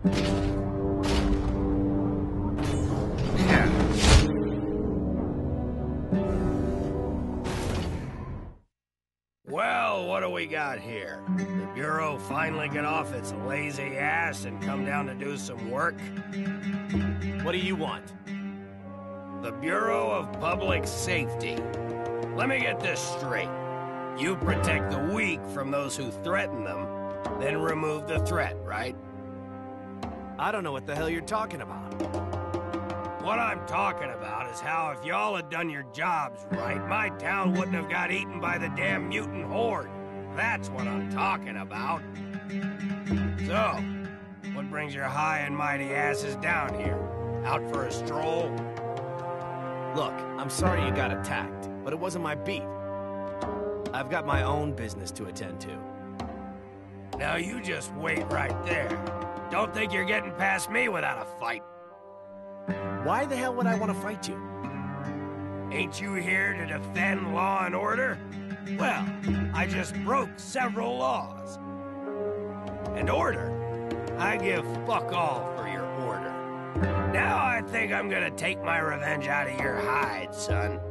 Well, what do we got here? The Bureau finally get off its lazy ass and come down to do some work? What do you want? The Bureau of Public Safety. Let me get this straight. You protect the weak from those who threaten them, then remove the threat, right? I don't know what the hell you're talking about. What I'm talking about is how if y'all had done your jobs right, my town wouldn't have got eaten by the damn mutant horde. That's what I'm talking about. So, what brings your high and mighty asses down here? Out for a stroll? Look, I'm sorry you got attacked, but it wasn't my beat. I've got my own business to attend to. Now you just wait right there. Don't think you're getting past me without a fight. Why the hell would I want to fight you? Ain't you here to defend law and order? Well, I just broke several laws. And order? I give fuck all for your order. Now I think I'm gonna take my revenge out of your hide, son.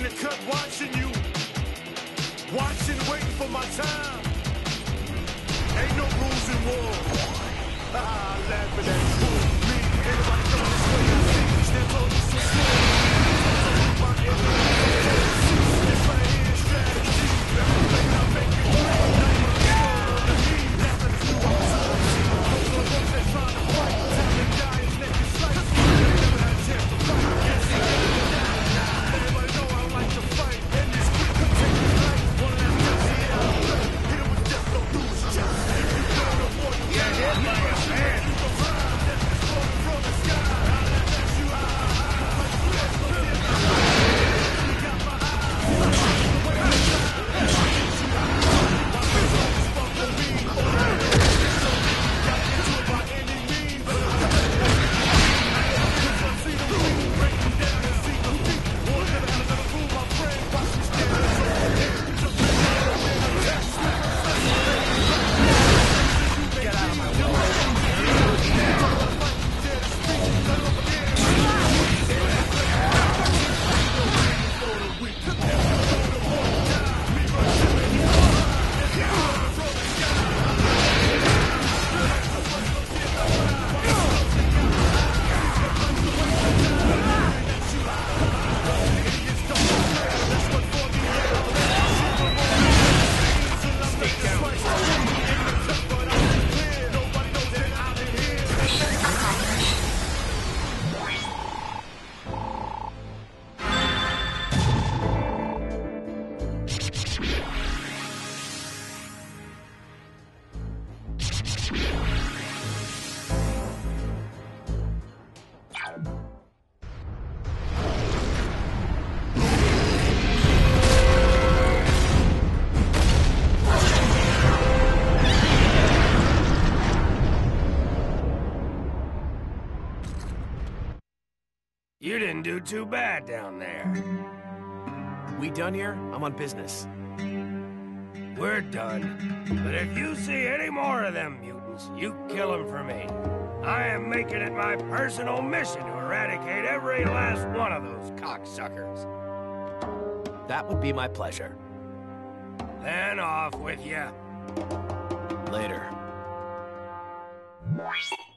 in the cut watching you. Watching, waiting for my time. Ain't no rules in war. Laughing at you. Me, anybody come this way, I see. Step on this my this right here is strategy. I make it great. Now on the knee. Laughing at you all time. Those are the ones that trying to fight. Time to die is naked slice. Never had a chance to fight. Yes, everybody know I like to fight. And this quick could take his life. One last touch, yeah. Hit him with death, don't lose his chest. If you go to war, you Get hit by a man. you can ride. Death is falling from the sky. I laugh at you, You didn't do too bad down there. We done here? I'm on business. We're done. But if you see any more of them mutants, you kill them for me. I am making it my personal mission to eradicate every last one of those cocksuckers. That would be my pleasure. Then off with ya. Later.